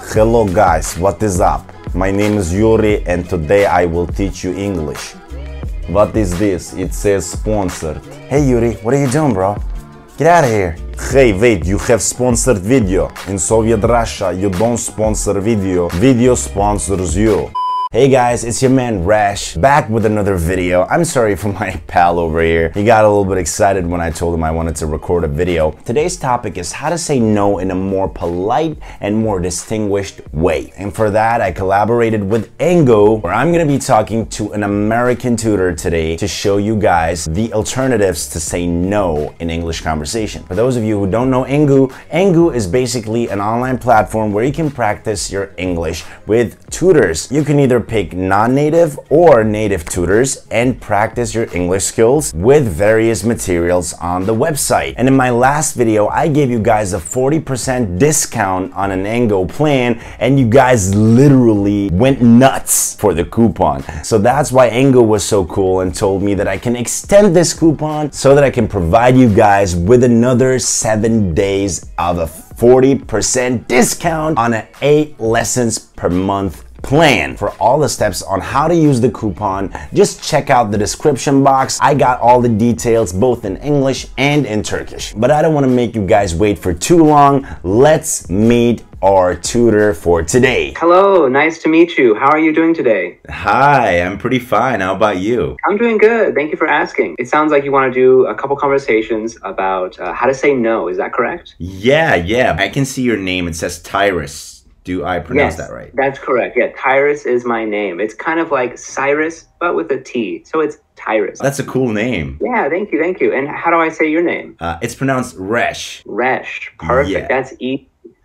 Hello guys, what is up? My name is Yuri and today I will teach you English. What is this? It says sponsored. Hey Yuri, what are you doing, bro? Get out of here. Hey, wait, you have sponsored video. In Soviet Russia, you don't sponsor video. Video sponsors you. Hey guys, it's your man Rash, back with another video. I'm sorry for my pal over here. He got a little bit excited when I told him I wanted to record a video. Today's topic is how to say no in a more polite and more distinguished way. And for that, I collaborated with Engu, where I'm gonna be talking to an American tutor today to show you guys the alternatives to say no in English conversation. For those of you who don't know Engu, Engu is basically an online platform where you can practice your English with tutors. You can either pick non-native or native tutors and practice your English skills with various materials on the website. And in my last video, I gave you guys a 40% discount on an Engu plan, and you guys literally went nuts for the coupon. So that's why Engu was so cool and told me that I can extend this coupon so that I can provide you guys with another 7 days of a 40% discount on an 8 lessons per month plan. For all the steps on how to use the coupon, just check out the description box. I got all the details both in English and in Turkish. But I don't want to make you guys wait for too long. Let's meet our tutor for today. Hello, nice to meet you. How are you doing today? Hi, I'm pretty fine. How about you? I'm doing good. Thank you for asking. It sounds like you want to do a couple conversations about how to say no. Is that correct? Yeah. I can see your name. It says Tyrus. Do I pronounce that right? That's correct. Yeah, Tyrus is my name. It's kind of like Cyrus, but with a T. So it's Tyrus. That's a cool name. Yeah, thank you. And how do I say your name? It's pronounced Resh. Resh. Perfect. Yeah. That's E.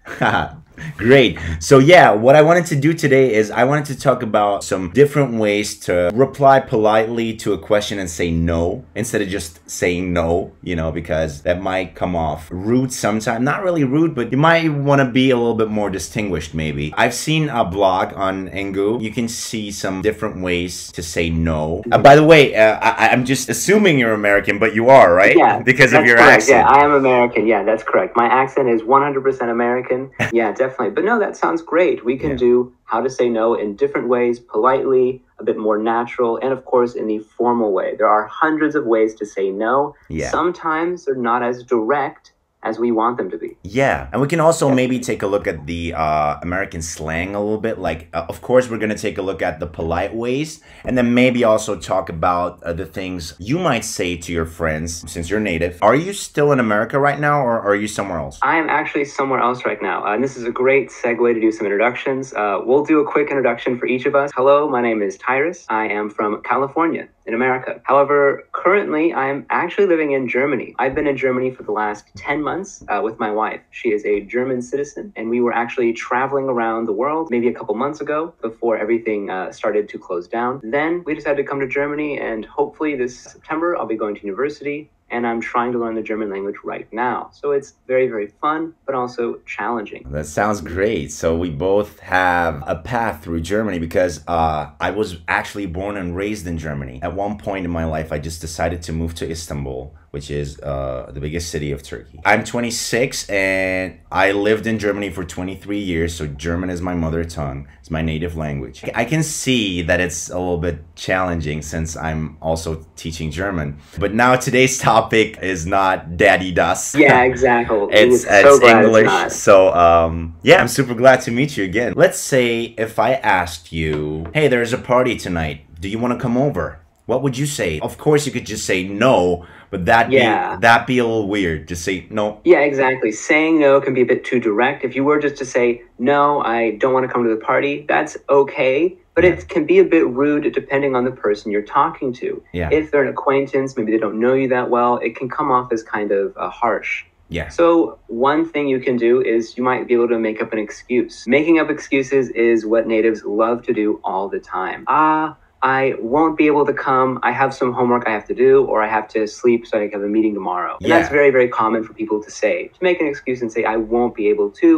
Great. So yeah, what I wanted to do today is I wanted to talk about some different ways to reply politely to a question and say no instead of just saying no, you know, because that might come off rude sometimes. Not really rude, but you might want to be a little bit more distinguished maybe. I've seen a blog on Engu. You can see some different ways to say no. By the way, I'm just assuming you're American, but you are, right? Yeah. Because of your correct. accent. Yeah, I am American. Yeah, that's correct. My accent is 100% American. Yeah, definitely. But no, that sounds great. We can do how to say no in different ways, politely, a bit more natural, and of course in the formal way. There are hundreds of ways to say no. Yeah. Sometimes they're not as direct as we want them to be. Yeah, and we can also maybe take a look at the American slang a little bit. Like, of course, we're going to take a look at the polite ways, and then maybe also talk about the things you might say to your friends since you're native. Are you still in America right now, or are you somewhere else? I am actually somewhere else right now, and this is a great segue to do some introductions. We'll do a quick introduction for each of us. Hello, my name is Tyrus. I am from California in America. However, currently, I'm actually living in Germany. I've been in Germany for the last 10 months with my wife. She is a German citizen, and we were actually traveling around the world maybe a couple months ago before everything started to close down. Then we decided to come to Germany, and hopefully this September I'll be going to university, and I'm trying to learn the German language right now. So it's very, very fun, but also challenging. That sounds great. So we both have a path through Germany because I was actually born and raised in Germany. At one point in my life, I just decided to move to Istanbul, which is the biggest city of Turkey. I'm 26 and I lived in Germany for 23 years, so German is my mother tongue. It's my native language. I can see that it's a little bit challenging since I'm also teaching German. But now today's topic is not Daddy Das. Yeah, exactly. it's so English. So yeah, I'm super glad to meet you again. Let's say if I asked you, hey, there's a party tonight. Do you want to come over? What would you say? Of course, you could just say no, but that'd be a little weird. Just say no. Yeah, exactly. Saying no can be a bit too direct. If you were just to say, no, I don't want to come to the party, that's okay. But it can be a bit rude depending on the person you're talking to. Yeah. If they're an acquaintance, maybe they don't know you that well, it can come off as kind of harsh. Yeah. So one thing you can do is you might be able to make up an excuse. Making up excuses is what natives love to do all the time. I won't be able to come. I have some homework I have to do, or I have to sleep so I can have a meeting tomorrow. And that's very, very common for people to say. To make an excuse and say, I won't be able to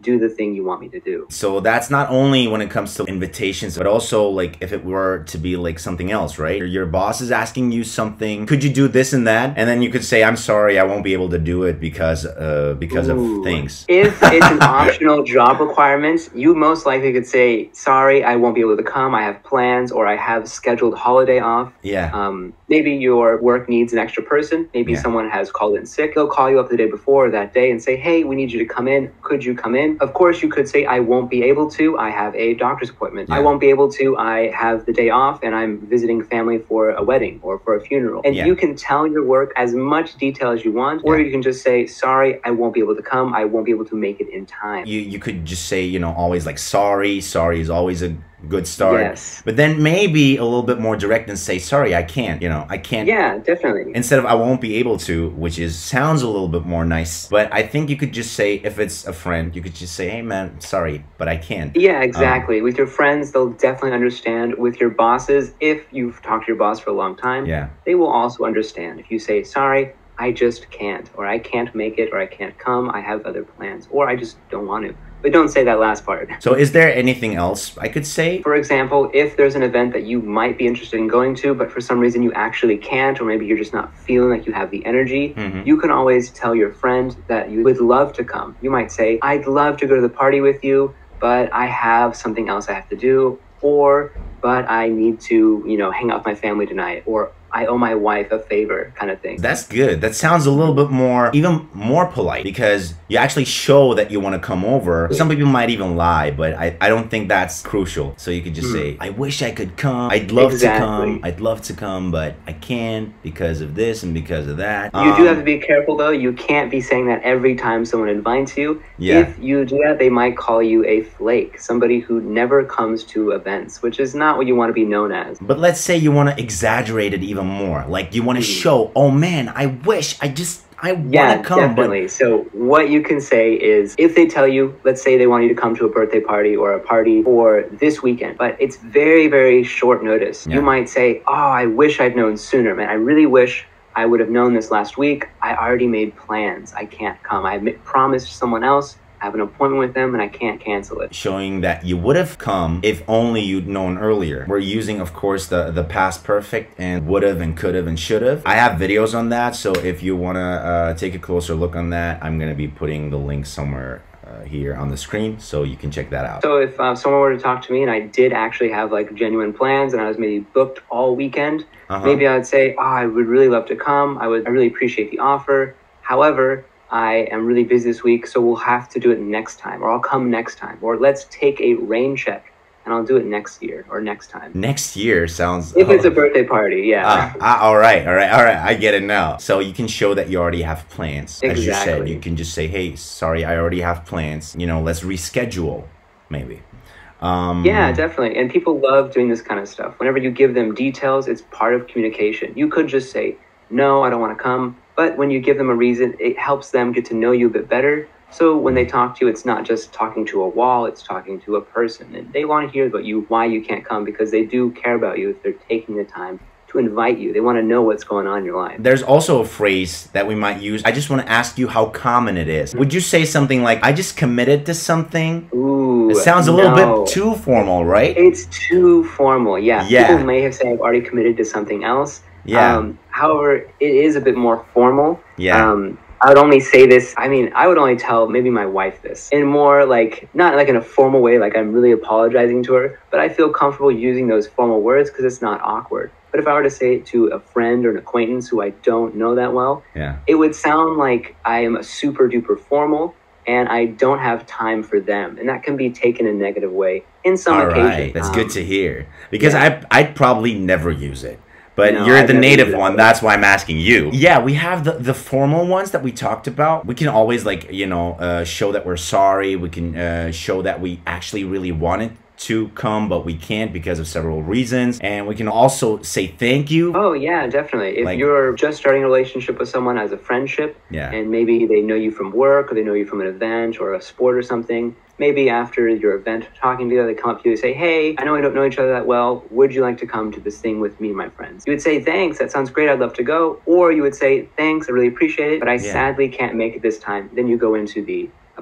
do the thing you want me to do. So that's not only when it comes to invitations, but also like if it were to be like something else, right? Your boss is asking you something, could you do this and that? And then you could say, I'm sorry, I won't be able to do it because of things. If it's an optional job requirement, you most likely could say, sorry, I won't be able to come. I have plans, or I have scheduled holiday off. Yeah. Maybe your work needs an extra person. Maybe someone has called in sick. They'll call you up the day before that day and say, hey, we need you to come in. Could you come in? Of course, you could say, I won't be able to. I have a doctor's appointment. I won't be able to. I have the day off and I'm visiting family for a wedding or for a funeral. And you can tell your work as much detail as you want, or you can just say, sorry, I won't be able to come. I won't be able to make it in time. You could just say, you know, always like sorry. Sorry is always a good start. Yes. But then maybe a little bit more direct and say, sorry, I can't, you know, I can't. Yeah, definitely. Instead of I won't be able to, which sounds a little bit more nice. But I think you could just say, if it's a friend, you could just say, hey man, sorry, but I can't. Yeah, exactly. With your friends, they'll definitely understand. With your bosses, if you've talked to your boss for a long time, they will also understand. If you say, sorry, I just can't, or I can't make it, or I can't come, I have other plans, or I just don't want to. But don't say that last part. So is there anything else I could say? For example, if there's an event that you might be interested in going to, but for some reason you actually can't, or maybe you're just not feeling like you have the energy, you can always tell your friend that you would love to come. You might say, I'd love to go to the party with you, but I have something else I have to do, or, but I need to, you know, hang out with my family tonight, or I owe my wife a favor kind of thing. That's good. That sounds a little bit more, even more polite, because you actually show that you want to come over. Some people might even lie, but I don't think that's crucial. So you could just say, I wish I could come. I'd love to come. I'd love to come, but I can't because of this and because of that. You do have to be careful though. You can't be saying that every time someone invites you. Yeah. If you do that, they might call you a flake, somebody who never comes to events, which is not what you want to be known as. But let's say you want to exaggerate it even more. Like you want to show, oh man, I wish, I want to come. Definitely. But so what you can say is, if they tell you, let's say they want you to come to a birthday party or a party for this weekend, but it's very, very short notice. You might say, oh, I wish I'd known sooner, man. I really wish I would have known this last week. I already made plans. I can't come. I promised someone else. I have an appointment with them and I can't cancel it. Showing that you would have come if only you'd known earlier. We're using, of course, the past perfect and would have and could have and should have. I have videos on that, so if you want to take a closer look on that, I'm going to be putting the link somewhere here on the screen, so you can check that out. So if someone were to talk to me and I did actually have like genuine plans and I was maybe booked all weekend, maybe I would say, oh, I would really love to come. I really appreciate the offer. However, I am really busy this week, so we'll have to do it next time, or I'll come next time, or let's take a rain check and I'll do it next year or next time. Next year sounds... If it's a birthday party, yeah. All right. I get it now. So you can show that you already have plans. Exactly. As you said, you can just say, hey, sorry, I already have plans. You know, let's reschedule, maybe. Yeah, definitely. And people love doing this kind of stuff. Whenever you give them details, it's part of communication. You could just say, no, I don't want to come. But when you give them a reason, it helps them get to know you a bit better. So when they talk to you, it's not just talking to a wall, it's talking to a person. And they want to hear about you, why you can't come, because they do care about you if they're taking the time to invite you. They want to know what's going on in your life. There's also a phrase that we might use. I just want to ask you how common it is. Would you say something like, I just committed to something? Ooh, it sounds a little bit too formal, right? It's too formal, yeah. People may have said, I've already committed to something else. Yeah. However, it is a bit more formal. Yeah. I would only say this, I would only tell maybe my wife this in more like, not like in a formal way, like I'm really apologizing to her, but I feel comfortable using those formal words because it's not awkward. But if I were to say it to a friend or an acquaintance who I don't know that well, it would sound like I am a super duper formal and I don't have time for them. And that can be taken in a negative way in some occasions. Right. That's good to hear. Because I'd probably never use it. But you're the native one, that's why I'm asking you. Yeah, we have the formal ones that we talked about. We can always, like, you know, show that we're sorry. We can show that we actually really wanted to come, but we can't because of several reasons. And we can also say thank you. Oh, yeah, definitely. If you're just starting a relationship with someone as a friendship, and maybe they know you from work, or they know you from an event or a sport or something, maybe after your event, talking together, they come up to you and say, hey, I know we don't know each other that well. Would you like to come to this thing with me and my friends? You would say, thanks, that sounds great. I'd love to go. Or you would say, thanks, I really appreciate it, but I sadly can't make it this time. Then you go into the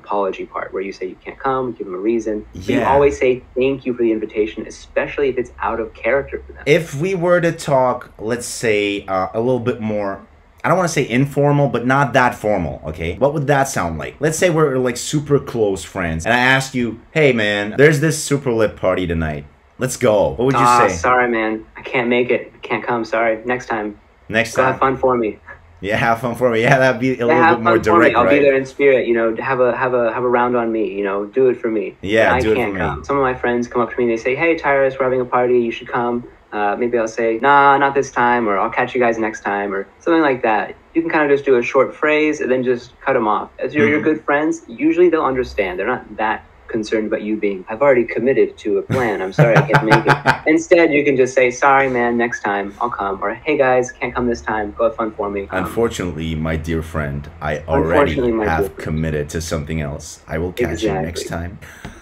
apology part where you say you can't come, give them a reason. But you Yeah. always say thank you for the invitation, especially if it's out of character for them. If we were to talk, let's say, a little bit more, I don't want to say informal, but not that formal, okay? What would that sound like? Let's say we're like super close friends, and I ask you, hey man, there's this super lit party tonight. Let's go. What would you say? Sorry, man. I can't make it. I can't come. Sorry. Next time. Next Go time. have fun for me. Yeah, have fun for me. Yeah, that'd be a little Have bit more fun for me. direct, I'll right? be there in spirit. You know, have a round on me. You know, do it for me. Yeah, I do it can't for me. come. Some of my friends come up to me and they say, "Hey, Tyrus, we're having a party. You should come." Maybe I'll say, "Nah, not this time," or "I'll catch you guys next time," or something like that. You can kind of just do a short phrase and then just cut them off. As you're Mm-hmm. good friends, usually they'll understand. They're not that concerned about you being, I've already committed to a plan. I'm sorry I can't make it. Instead, you can just say, sorry, man, next time I'll come. Or, hey, guys, can't come this time. Go have fun for me. Unfortunately, my dear friend, I already Unfortunately, my dear have friend. committed to something else. I will catch you Exactly. next time.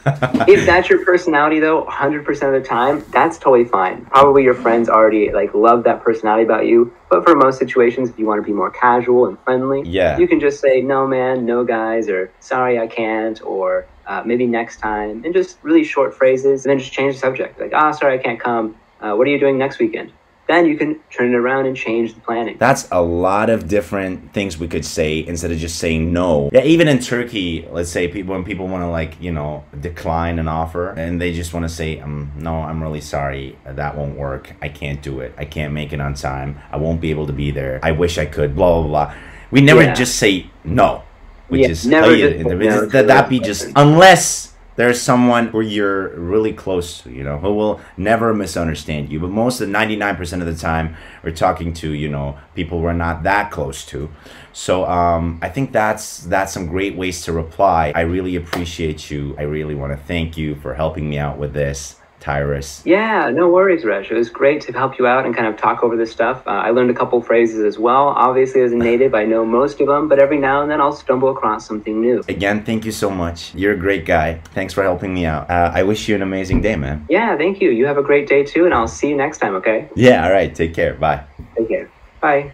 If that's your personality, though, 100% of the time, that's totally fine. Probably your friends already like love that personality about you. But for most situations, if you want to be more casual and friendly, Yeah. you can just say, no, man, no, guys, or sorry, I can't, or maybe next time, and just really short phrases, and then just change the subject. Like, sorry, I can't come. What are you doing next weekend? Then you can turn it around and change the planning. That's a lot of different things we could say instead of just saying no. Yeah, even in Turkey, let's say when people want to like, you know, decline an offer and they just want to say, no, I'm really sorry. That won't work. I can't do it. I can't make it on time. I won't be able to be there. I wish I could, blah, blah, blah. We never Yeah. just say no. We Yeah, just never tell just you, say no to that the be just, person. unless there's someone who you're really close to, you know, who will never misunderstand you. But most of the 99% of the time, we're talking to, you know, people we're not that close to. So I think that's some great ways to reply. I really appreciate you. I really want to thank you for helping me out with this, Tyrus. Yeah, no worries, Resh. It was great to help you out and kind of talk over this stuff. I learned a couple phrases as well. Obviously, as a native, I know most of them, but every now and then I'll stumble across something new. Again, thank you so much. You're a great guy. Thanks for helping me out. I wish you an amazing day, man. Yeah, thank you. You have a great day too, and I'll see you next time, okay? Yeah, all right. Take care. Bye. Take care. Bye.